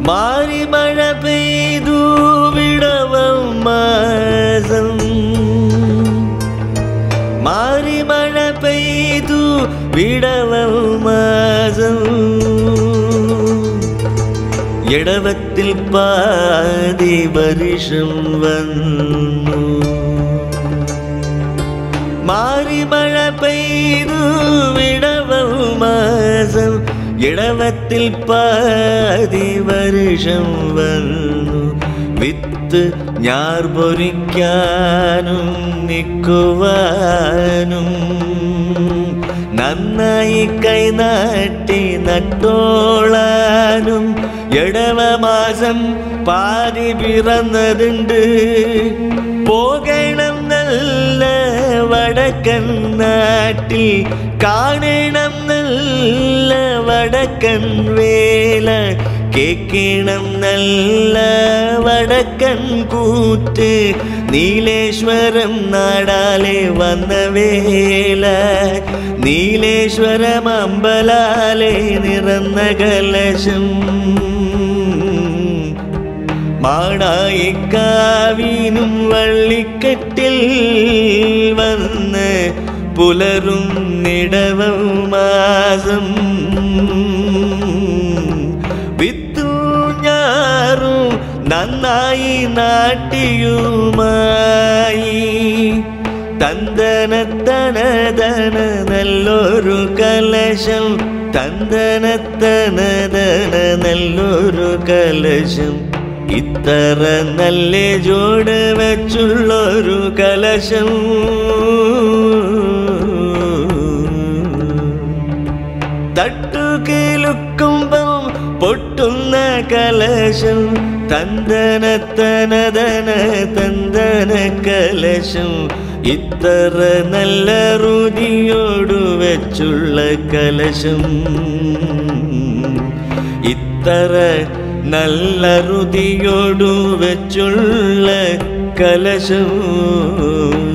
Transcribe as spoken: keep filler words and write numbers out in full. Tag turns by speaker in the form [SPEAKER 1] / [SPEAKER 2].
[SPEAKER 1] മാറി മഴ പെയ്തു വിടവം മാസം മാറി മഴ പെയ്തു വിടവം മാസം ഇടവത്തിൽ പാതി വർഷം വന്നു മാറി മഴ പെയ്തു വിടവം മാസം ഇടവത്തിൽ പാതി വർഷം വന്നു വിത്ത് ഞാർ പൊരിക്കാനും നിൽക്കുവാനും നന്നായി കൈനാട്ടി നട്ടോളാനും ഇടവമാസം പാതി പിറന്നതുണ്ട് പോകണം നല്ല വടക്കൻ നാട്ടിൽ കാണണം നല്ല വടക്കൻ വേല കേക്കണം നല്ല വടക്കൻ കൂത്ത് നീലേശ്വരം നാടാലെ വന്ന വേല നീലേശ്വരം അമ്പലാലെ നിറന്ന കലശം മാടായിക്കാവിനും വള്ളിക്കെട്ടിൽ വന്ന് പുലരും നിടവം മാസം വിത്തും ഞാറും നന്നായി നാട്ടിയുമായി തന്തനത്തനതന നല്ലൊരു കലശം തന്തനത്തനതന നല്ലൊരു കലശം ഇത്ര നല്ല ജോഡ് വെച്ചുള്ളൊരു കലശം തട്ടുകിലുക്കുമ്പം പൊട്ടുന്ന കലശം തന്തനത്തനതന തന്തന കലശം ഇത്ര നല്ല രുചിയോടു വെച്ചുള്ള കലശം ഇത്ര നല്ല രുചിയോടു വെച്ചുള്ള കലശം